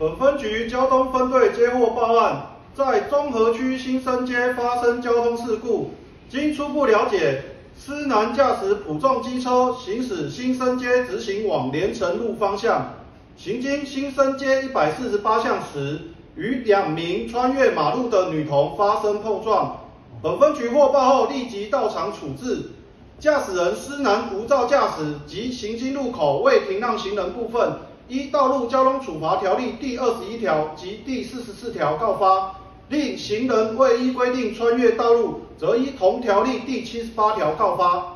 本分局交通分队接获报案，在中和区新生街发生交通事故。经初步了解，施男驾驶普重机车行驶新生街直行往连城路方向，行经新生街148巷时，与2名穿越马路的女童发生碰撞。本分局获报后立即到场处置。驾驶人施男无照驾驶及行经路口未停让行人部分，依《道路交通处罚条例》第21条及第44条告发；另行人未依规定穿越道路，则依同条例第78条告发。